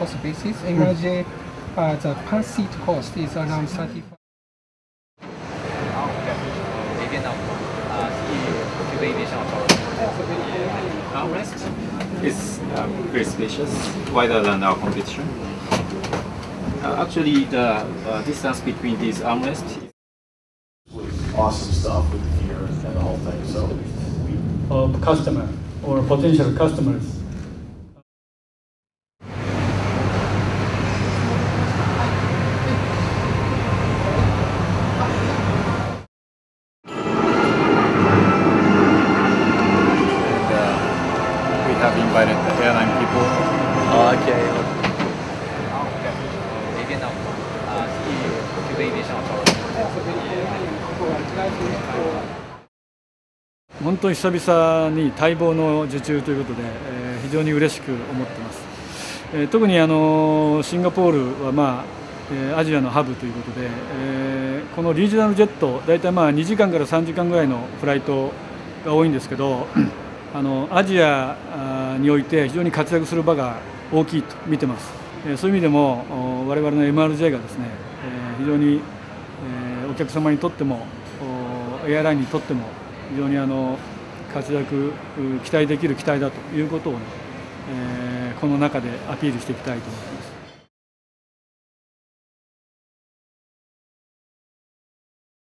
cost basis. Imagine the per seat cost is around 35. It's very spacious, wider than our competition. Actually, the distance between these armrests is awesome stuff with the gear and the whole thing. So, of customer or potential customers. we have invited the airline people. Okay. 本当に久々に待望の受注ということで、非常に嬉しく思っています。特にシンガポールは、アジアのハブということで、このリージョナルジェット、大体2時間から3時間ぐらいのフライトが多いんですけど、アジアにおいて非常に活躍する場が大きいと見てます。そういう意味でも我々の MRJ がですね、非常にお客様にとってもエアラインにとっても非常に活躍期待できる機体だということをね、この中でアピールしていきたいと思っています。